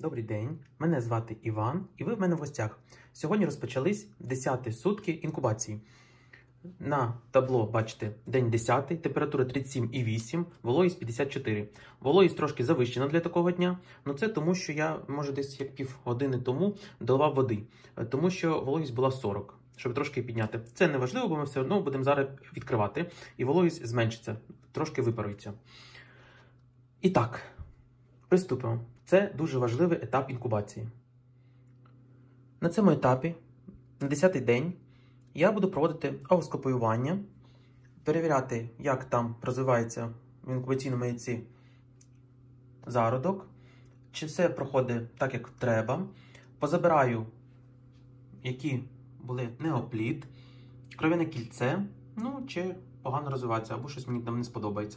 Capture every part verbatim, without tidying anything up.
Добрий день, мене звати Іван, і ви в мене в гостях. Сьогодні розпочались десяті сутки інкубації. На табло бачите день десятий, температура тридцять сім і вісім, вологість п'ятдесят чотири. Вологість трошки завищена для такого дня, але це тому, що я, може, десь як пів години тому доливав води, тому що вологість була сорок, щоб трошки підняти. Це не важливо, бо ми все одно будемо зараз відкривати, і вологість зменшиться, трошки випарується. І так, приступимо. Це дуже важливий етап інкубації. На цьому етапі, на десятий день, я буду проводити овоскопіювання, перевіряти, як там розвивається в інкубаційному яйці зародок, чи все проходить так, як треба. Позабираю, які були неоплід, кров'яне кільце, ну, чи погано розвивається, або щось мені там не сподобається.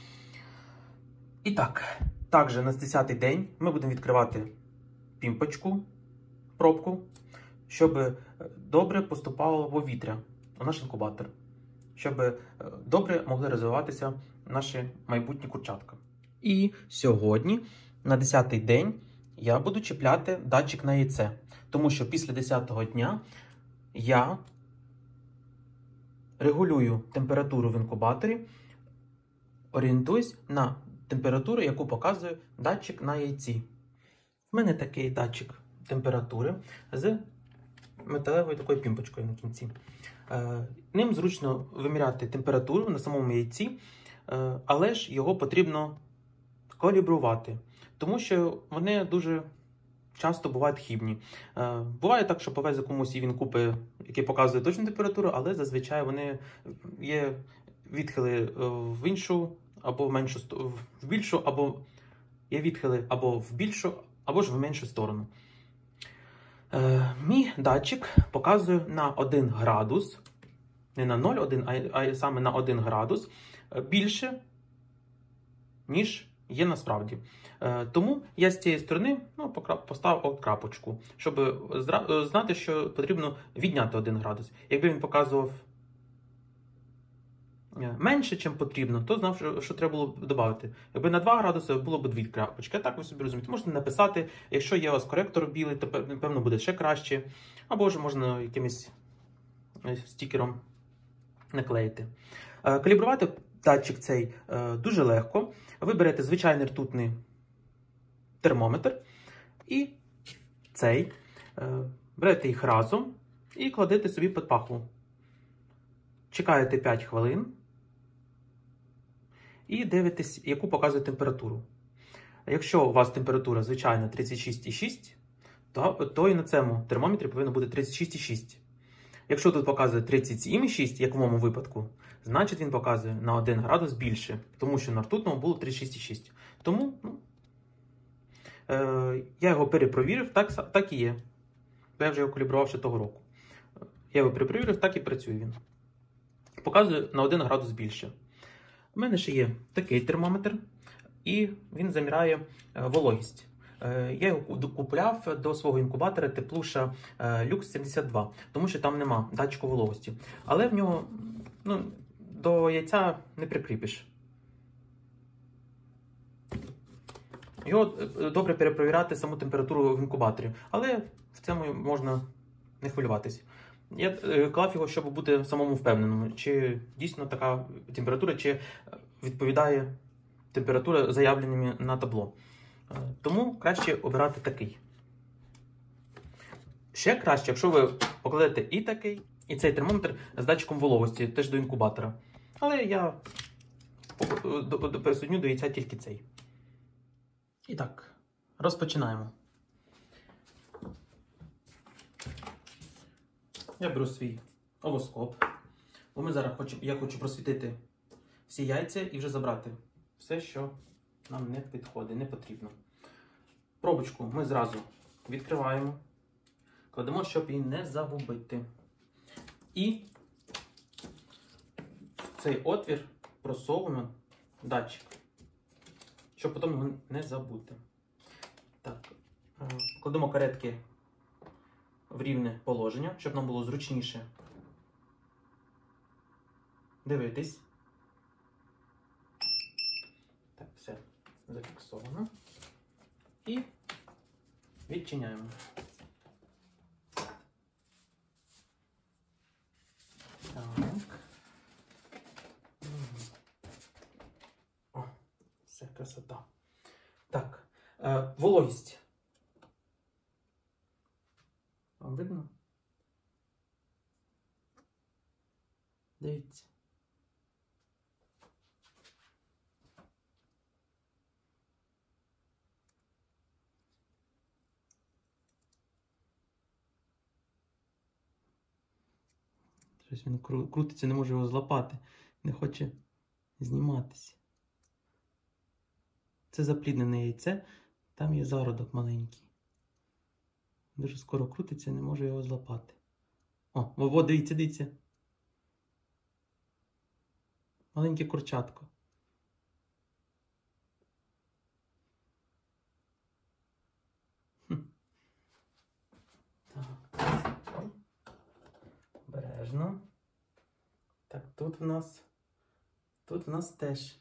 І так, також на десятий день ми будемо відкривати пімпочку, пробку, щоб добре поступало повітря у наш інкубатор, щоб добре могли розвиватися наші майбутні курчатка. І сьогодні, на десятий день, я буду чіпляти датчик на яйце, тому що після десятого дня я регулюю температуру в інкубаторі, орієнтуюсь на температуру, яку показує датчик на яйці. У мене такий датчик температури з металевою такою пімпочкою на кінці. Е, ним зручно виміряти температуру на самому яйці, е, але ж його потрібно калібрувати, тому що вони дуже часто бувають хибні. Е, буває так, що повезе комусь і він купить, який показує точну температуру, але зазвичай вони є відхили в іншу або в меншу, в більшу, або є відхили або в більшу, або ж в меншу сторону. Е, мій датчик показує на один градус, не на нуль цілих одна, а, а саме на один градус, більше, ніж є насправді. Е, тому я з цієї сторони ну, поставив крапочку, щоб знати, що потрібно відняти один градус. Якби він показував менше, чим потрібно, то знав, що, що треба було додати. Якби на два градуси було б дві крапочки. А так ви собі розумієте. Можна написати, якщо є у вас коректор білий, то напевно буде ще краще. Або ж можна якимось стікером наклеїти. Калібрувати датчик цей дуже легко. Ви берете звичайний ртутний термометр і цей, берете їх разом і кладете собі під пахву. Чекаєте п'ять хвилин і дивитесь, яку показує температуру. Якщо у вас температура звичайна тридцять шість цілих шість, то, то і на цьому термометрі повинно бути тридцять шість цілих шість. Якщо тут показує тридцять сім цілих шість, як в моєму випадку, значить він показує на один градус більше, тому що на ртутному було тридцять шість цілих шість. Тому ну, е, я його перепровірив, так, так і є. Я вже його калібрував ще того року. Я його перепровірив, так і працює він. Показує на один градус більше. У мене ще є такий термометр, і він заміряє вологість. Я його купляв до свого інкубатора Теплуша Люкс сімдесят два, тому що там нема датчику вологості. Але в нього ну, до яйця не прикріпиш. Його добре перепровіряти саму температуру в інкубаторі, але в цьому можна не хвилюватись. Я клав його, щоб бути самому впевненому, чи дійсно така температура, чи відповідає температура заявленими на табло. Тому краще обирати такий. Ще краще, якщо ви покладете і такий, і цей термометр з датчиком вологості, теж до інкубатора. Але я присудню до яйця тільки цей. І так, розпочинаємо. Я беру свій овоскоп, бо ми зараз хочемо, я хочу просвітити всі яйця і вже забрати все, що нам не підходить, не потрібно. Пробочку ми зразу відкриваємо, кладемо, щоб її не загубити. І в цей отвір просовуємо датчик, щоб потім його не забути. Так, кладемо каретки в рівне положення, щоб нам було зручніше дивитись. Так, все зафіксовано. І Відчиняємо. Так. О, все, красота. Так, е, вологість. Вам видно? Дивіться. Щось він крутиться, не може його злапати. Не хоче зніматися. Це запліднене яйце. Там є зародок маленький. Дуже скоро крутиться, не може його злапати. О, о, дивіться, дивіться. Маленьке курчатко. Хм. Так. Обережно. Так, тут в нас, тут в нас теж.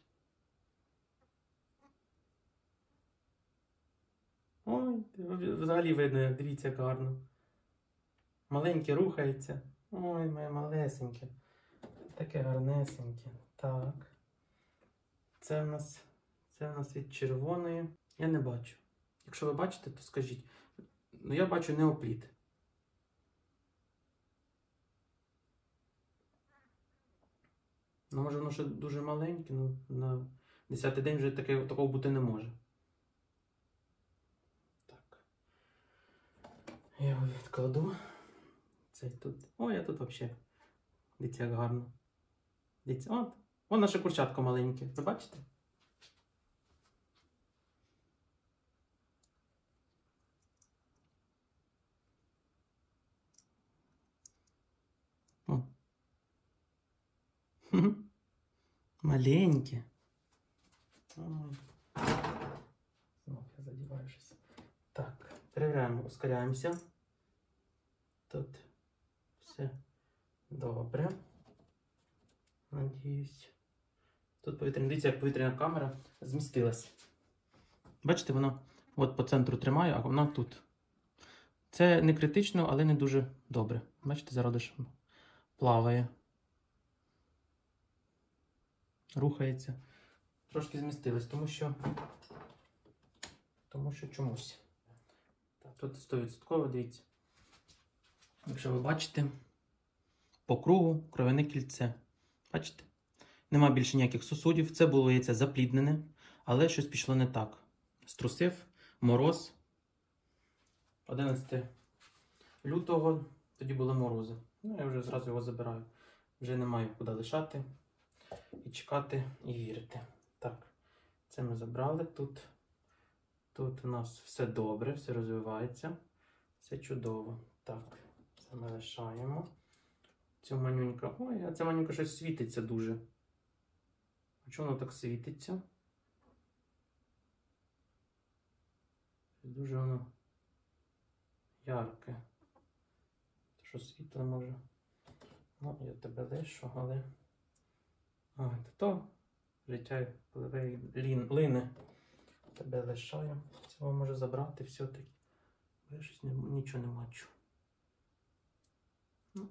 Ой, взагалі видно, як, дивіться, як гарно. Маленьке рухається. Ой, моє малесеньке. Таке гарнесеньке. Так. Це в нас, це в нас від червоної. Я не бачу. Якщо ви бачите, то скажіть. Ну, я бачу неопліт. Ну, може, воно ще дуже маленьке, ну, на десятий день вже таке, такого бути не може. Так. Я його відкладу. Цей тут. О, я тут взагалі. Дивіться, як гарно. Дивіться, от. Вон наше курчатко маленьке. Ви бачите? О. Маленьке. Ой. Знов я задіваю щось. Так, перевіряємо, ускоряємося. Тут все добре. Надіюсь. Тут повітряна, дивіться, як повітряна камера змістилась. Бачите, вона от по центру тримає, а вона тут. Це не критично, але не дуже добре. Бачите, зародиш плаває. Рухається. Трошки змістилась, тому що тому що чомусь. Так, тут сто відсотків, дивіться. Якщо ви бачите, по кругу кров'яне кільце. Бачите? Нема більше ніяких сосудів. Це було яйце запліднене, але щось пішло не так. Струсив, мороз. одинадцятого лютого тоді були морози. Ну, я вже зразу його забираю. Вже немає куди лишати. І чекати, і вірити. Так, це ми забрали. Тут, тут у нас все добре, все розвивається. Все чудово. Так, це ми лишаємо. Цю манюнька. Ой, а ця манюнька щось світиться дуже. А чому воно так світиться? Дуже воно ярке. Що світло може. Ну, я тебе лишу, але... А, то життя пливе лін, лине. Тебе лишаю. Цього може забрати все-таки. Я щось не, нічого не бачу. Ну.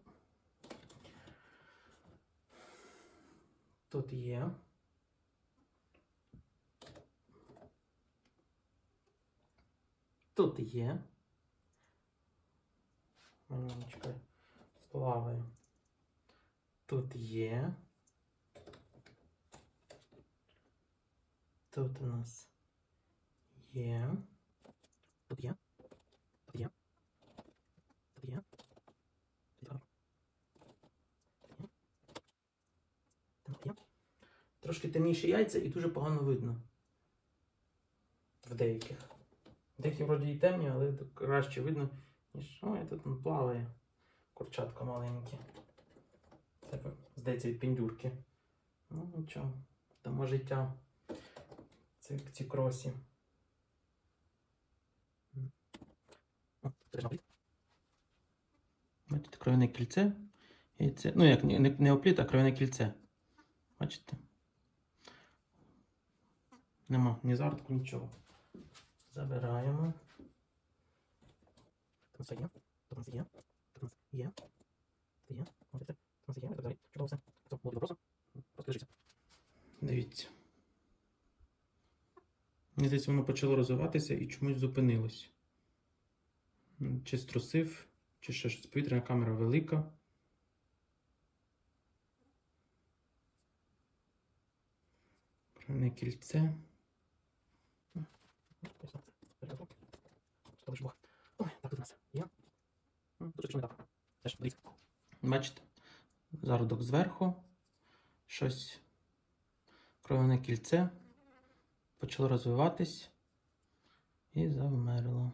Тут є. Тут є. Манюнечка плаває. Тут є. Тут у нас є. Тут є. Тут є. Тут є. Тут є. Трошки темніші яйця і дуже погано видно. В деяких. В деяких вроді і темні, але краще видно, ніж... Ой, тут він плаває. Курчатко маленьке. Це, здається, від піндюрки. Ну, нічого. Тому життя. Це ці кросі. Бачите, кров'яне кільце. Яйце. Ну, як не, не опліт, а кров'яне кільце. Бачите? Нема ні зародку, нічого. Забираємо. Тут у нас все є. Тут у нас є. Тут у нас є. Це є. Ось це. Тут у нас є. Це взагалі чудово все. Це було просто. Просто лежиться. Дивіться. Мені здається, воно почало розвиватися і чомусь зупинилось. Чи струсив, чи ще щось. Повітряна камера велика. Кровне кільце. Ой, так тут у нас є. Дуже точно так. Теж, дивіться. Бачите? Зародок зверху. Щось. Кровне кільце. Почало розвиватись. І завмерло.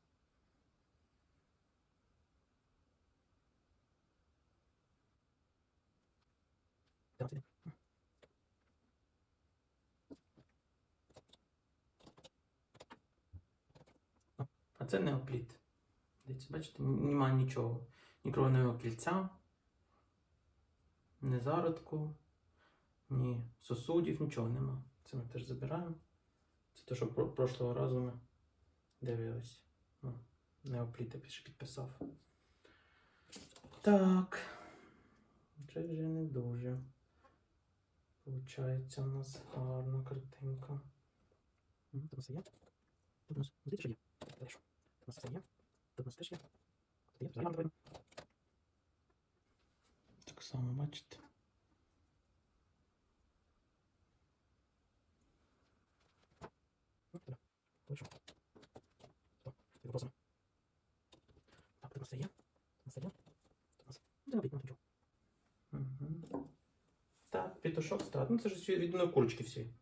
А це неопліт. Дивіться, бачите, немає нічого. Ні кровного кільця, ні зародку, ні сосудів, нічого нема. Це ми теж забираємо. Це те, що про прошлого разу ми дивились. Ну, неопліт я ще підписав. Так. Це вже не дуже. Получається у нас гарна картинка. Тут у нас є. Тут у нас, дивіться, що є. Тут у нас все є. Тут у нас теж є. Тут є, взагалі видно. Так само, бачите. Ну, так, вийшов. Стоп, з вопросами. Так, тут у нас все є. Тут у нас все є. Тут у нас, ну, не видно, нічого. Угу. Так, петушок страт. Ну, це ж від одної курочки всі.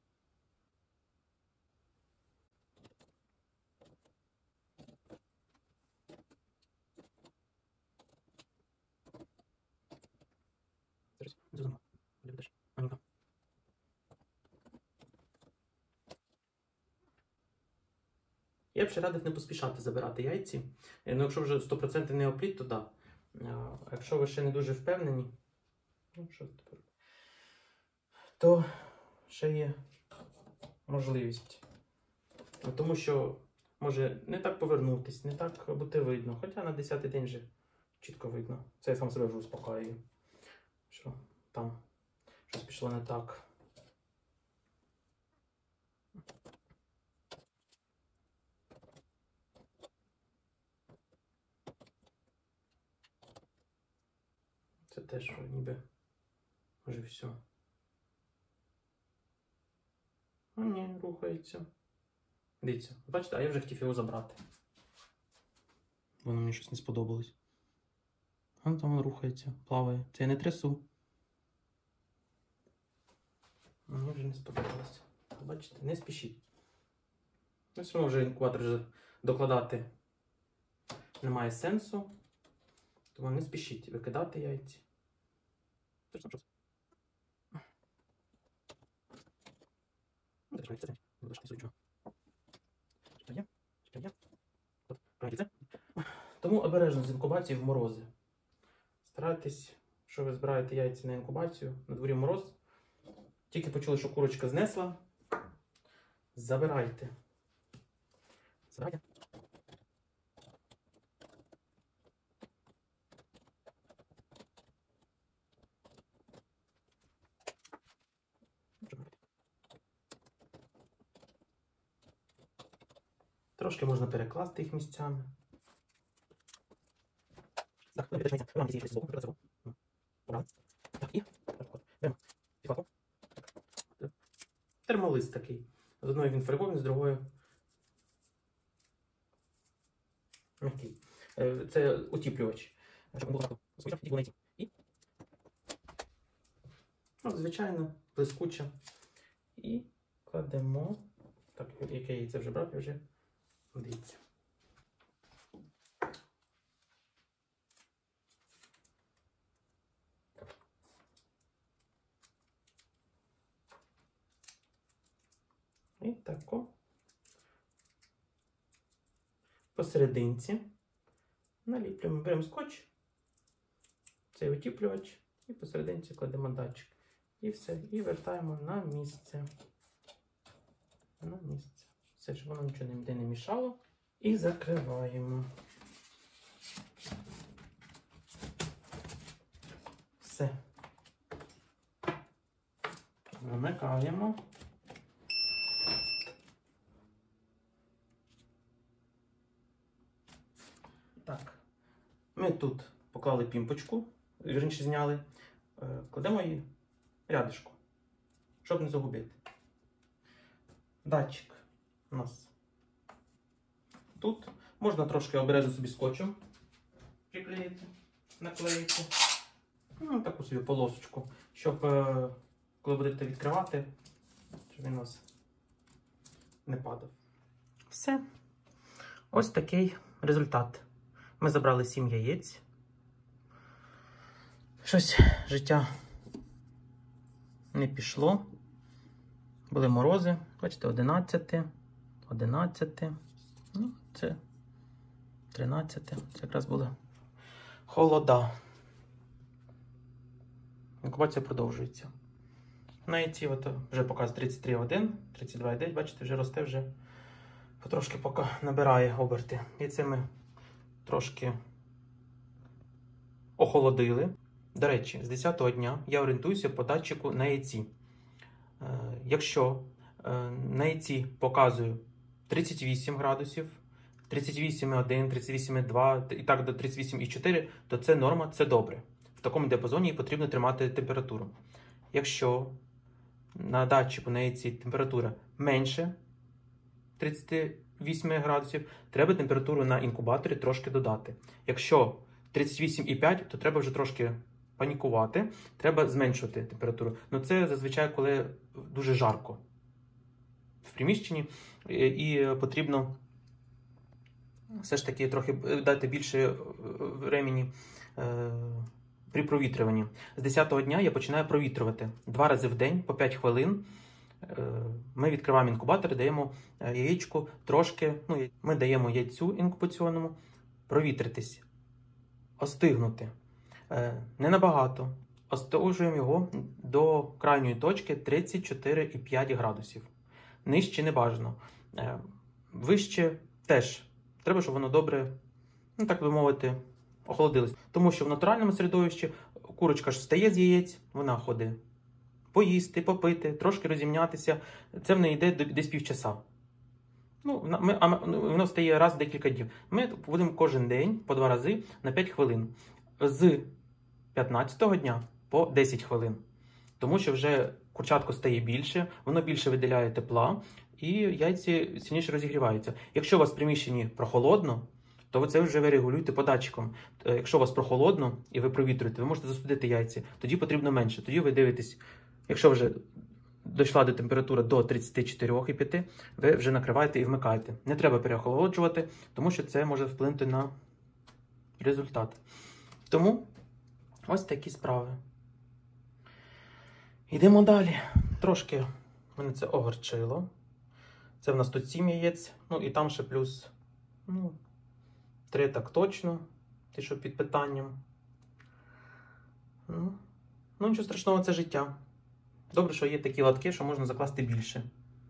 Я б ще радив не поспішати забирати яйці. Ну, якщо вже сто відсотків неопліт, то да. А якщо ви ще не дуже впевнені, ну, що тепер? То ще є можливість. Тому що може не так повернутись, не так бути видно. Хоча на десятий день вже чітко видно. Це я сам себе вже успокоюю. Що там щось пішло не так. Це теж що ніби вже все. А ні, рухається. Дивіться, бачите, а я вже хотів його забрати. Воно мені щось не сподобалось. А там воно рухається, плаває. Це я не трясу. Мені вже не сподобалось. Бачите, не спішіть. Ну, все одно вже інкубатор вже докладати немає сенсу. Тому не спішіть викидати яйці. Точно щось. Ну, так, це не буде щось нічого. Що є? Що є? От, правильно, це? Тому обережно з інкубацією в морози. Старайтесь, що ви збираєте яйця на інкубацію, на дворі мороз. Тільки почули, що курочка знесла. Забирайте. Забирайте. Трошки можна перекласти їх місцями. Так, ну, підтримайся. Вам дійсно звук, наприклад, звук. Ура. Так, і беремо підкладку. Термолист такий. З одної він фарбований, з другої м'який. Це утіплювач. Щоб було так, скучав, і було І, ну, звичайно, блискуче. І кладемо. Так, яке яйце вже брав, я вже дивіться. І тако посерединці наліплюємо, беремо скотч, цей утіплювач, і посерединці кладемо датчик. І все, і вертаємо на місце. На місце. Все, щоб воно нічого ніде не мішало. І закриваємо. Все. Вимикаємо. Так. Ми тут поклали пімпочку, вірніше зняли. Кладемо її рядишку, щоб не загубити. Датчик у нас тут. Можна трошки обережно собі скотчем приклеїти, наклеїти. Ну, таку собі полосочку, щоб коли будете відкривати, щоб він у вас не падав. Все. Ось такий результат. Ми забрали сім яєць. Щось життя не пішло. Були морози. Бачите, одинадцяте, одинадцяте, ну, це тринадцяте. Це якраз були холода. Інкубація продовжується. На яйці от вже показує тридцять три один, тридцять два дев'ять, бачите, вже росте, вже потрошки поки набирає оберти. Яйце ми трошки охолодили. До речі, з десятого дня я орієнтуюся по датчику на яйці. Е, якщо е, на яйці показую тридцять вісім градусів, тридцять вісім один, тридцять вісім два і так до тридцять вісім чотири, то це норма, це добре. В такому діапазоні потрібно тримати температуру. Якщо на датчику на яйці температура менше тридцять вісім градусів, треба температуру на інкубаторі трошки додати. Якщо тридцять вісім п'ять, то треба вже трошки панікувати, треба зменшувати температуру. Ну це зазвичай, коли дуже жарко в приміщенні, і потрібно все ж таки трохи дати більше времени е, при провітрюванні. З десятого дня я починаю провітрювати. Два рази в день, по п'ять хвилин. Е, ми відкриваємо інкубатор і даємо яєчку трошки, ну, ми даємо яйцю інкубаційному провітритись, остигнути. Е, не набагато. Остужуємо його до крайньої точки тридцять чотири і п'ять градусів. Нижче не бажано. Е, вище теж. Треба, щоб воно добре, ну так би мовити, охолодилось. Тому що в натуральному середовищі курочка ж встає з яєць, вона ходить поїсти, попити, трошки розімнятися. Це в неї йде десь півчаса. Ну, ми, а, воно встає раз в декілька днів. Ми будемо кожен день по два рази на п'ять хвилин. З п'ятнадцятого дня по десять хвилин. Тому що вже курчатко стає більше, воно більше виділяє тепла, і яйці сильніше розігріваються. Якщо у вас в приміщенні прохолодно, то ви це вже ви регулюєте по датчикам. Якщо у вас прохолодно і ви провітрюєте, ви можете застудити яйця. Тоді потрібно менше. Тоді ви дивитесь, якщо вже дійшла до температури до тридцять чотири і п'ять, ви вже накриваєте і вмикаєте. Не треба переохолоджувати, тому що це може вплинути на результат. Тому ось такі справи. Йдемо далі. Трошки мене це огорчило. Це в нас тут сім яєць, ну і там ще плюс ну, три так точно, ті, що під питанням. Ну, ну нічого страшного, це життя. Добре, що є такі лотки, що можна закласти більше.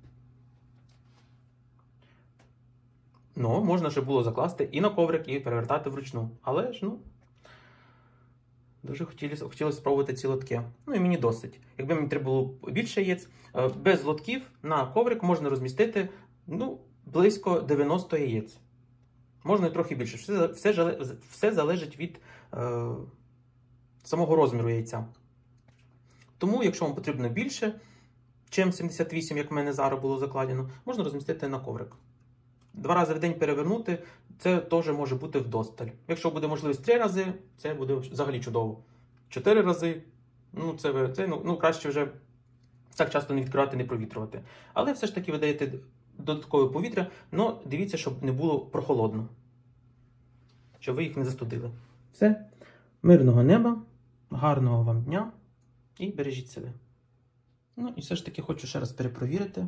Ну, можна ще було закласти і на коврик, і перевертати вручну. Але ж, ну, дуже хотілося, хотілося спробувати ці лотки. Ну і мені досить. Якби мені треба було більше яєць, без лотків на коврик можна розмістити, ну, близько дев'яносто яєць. Можна і трохи більше. Все, все, все залежить від е, самого розміру яйця. Тому, якщо вам потрібно більше, чим сімдесят вісім, як в мене зараз було закладено, можна розмістити на коврик. Два рази в день перевернути, це теж може бути вдосталь. Якщо буде можливість три рази, це буде взагалі чудово. Чотири рази, ну, це, це ну, ну, краще вже так часто не відкривати, не провітрювати. Але все ж таки ви даєте додаткове повітря, але дивіться, щоб не було прохолодно. Щоб ви їх не застудили. Все. Мирного неба, гарного вам дня і бережіть себе. Ну і все ж таки хочу ще раз перепровірити,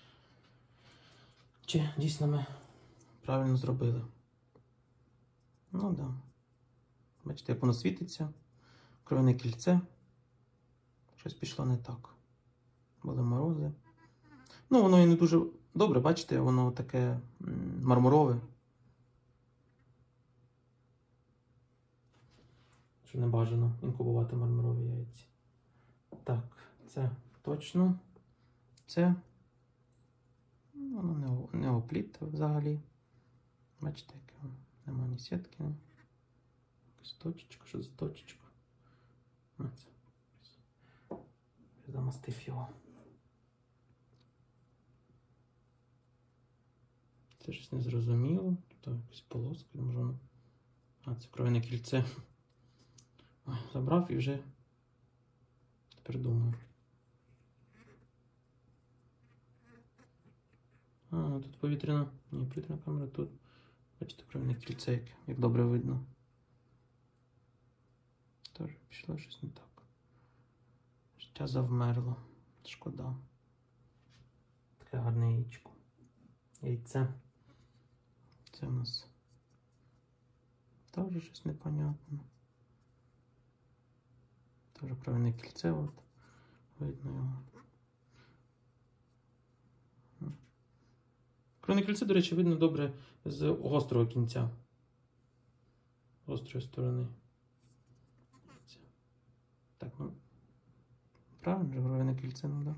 чи дійсно ми правильно зробили. Ну так. Да. Бачите, як воно світиться. Кров'яне кільце. Щось пішло не так. Були морози. Ну, воно і не дуже добре, бачите, воно таке мармурове. що не бажано інкубувати мармурові яйця. Так, це точно. Це воно не, не опліт взагалі. Бачите, яке воно. Нема ні сітки. Якась точечка, що за точечка. Оце. Замастив його. Це щось незрозуміло. Тут якась полоска, може воно. А, це кров'яне кільце. Ой, забрав і вже тепер думаю. А, тут повітряна. Ні, повітряна камера тут. Бачите, кров'яне кільце, як, як добре видно. Тож пішло щось не так. Життя завмерло. Шкода. Таке гарне яєчко. Яйце. Це у нас теж щось непонятне. Теж кров'яне кільце, от. Видно його. Кров'яне кільце, до речі, видно добре з гострого кінця. Гострої сторони. Так, ну. Правильно же кров'яне кільце, ну да.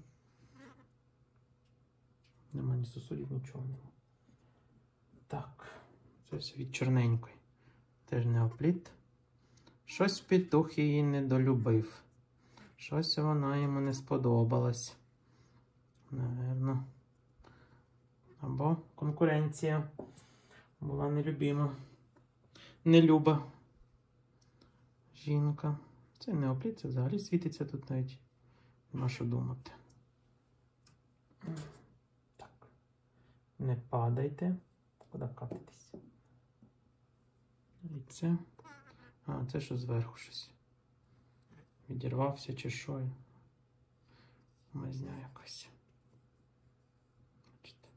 Нема ні сосудів, нічого нема. Так, це все від чорненької. Теж не опліт. Щось петух її недолюбив. Щось вона йому не сподобалось. Наверно. Або конкуренція була нелюбима. Нелюба жінка. Це не опліт, це взагалі світиться тут навіть. Нема що думати. Так. Не падайте. Куди катитись? І це. А, це що зверху щось. Відірвався чи що. Мазня якась. Бачите.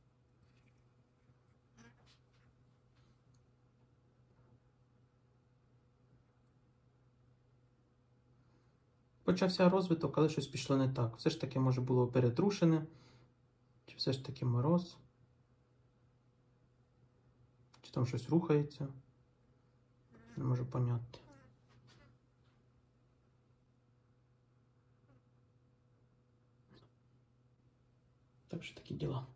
Почався розвиток, але щось пішло не так. Все ж таки, може, було перетрушене. Чи все ж таки мороз. Чи там щось рухається. Не можу поняти. Так що такі діла.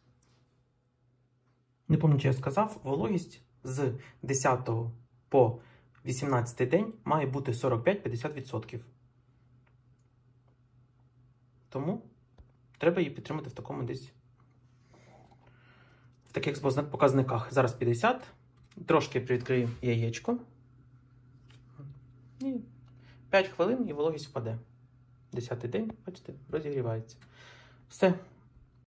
Не пам'ятаю, чи я сказав, вологість з десятого по вісімнадцятий день має бути сорок п'ять - п'ятдесят відсотків. Тому треба її підтримати в такому десь, в таких показниках. Зараз п'ятдесят. Трошки привідкрию яєчко. І п'ять хвилин і вологість впаде. Десятий день, бачите, розігрівається. Все.